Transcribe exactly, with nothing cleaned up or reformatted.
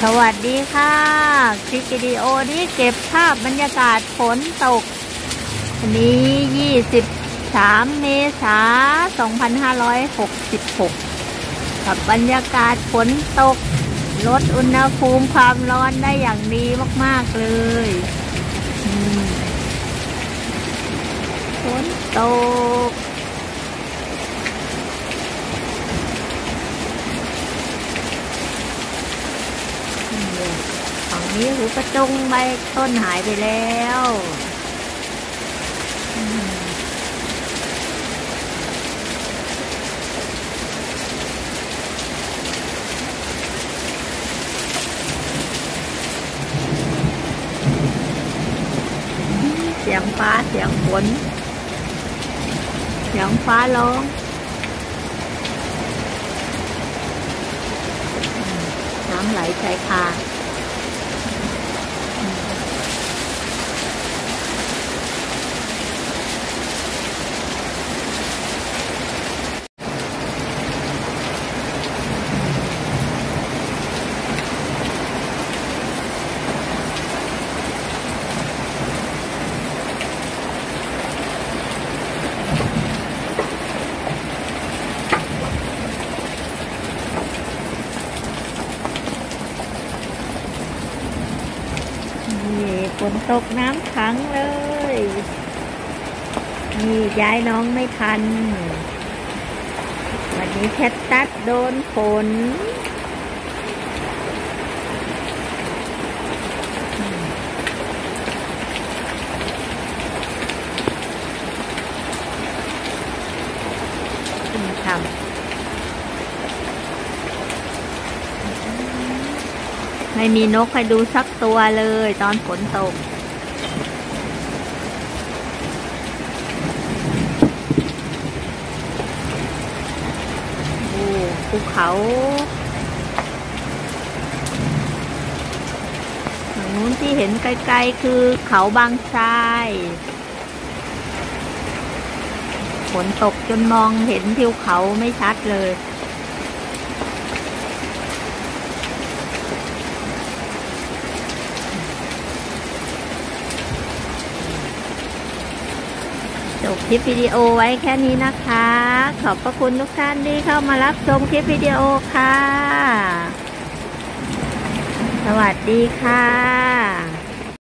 สวัสดีค่ะคลิปวิดีโอนี้เก็บภาพบรรยากาศฝนตกวันนี้ยี่สิบสามเมษายนสองพันห้าร้อยหกสิบหกกับบรรยากาศฝนตกลดอุณหภูมิความร้อนได้อย่างดีมากๆเลยฝนตกฝั่งนี้หูกระจงใบต้นหายไปแล้วเสียงฟ้าเสียงฝนเสียงฟ้าร้องน้ำไหลชายคาฝนตกน้ำขังเลยนี่ย้ายน้องไม่ทันวันนี้แคทตัสโดนฝนทำไม่มีนกให้ดูสักตัวเลยตอนฝนตกโอ้ภูเขาทางนู้นที่เห็นไกลๆคือเขาบางทรายฝนตกจนมองเห็นทิวเขาไม่ชัดเลยจบคลิปวิดีโอไว้แค่นี้นะคะขอบพระคุณทุกท่านที่เข้ามารับชมคลิปวิดีโอค่ะสวัสดีค่ะ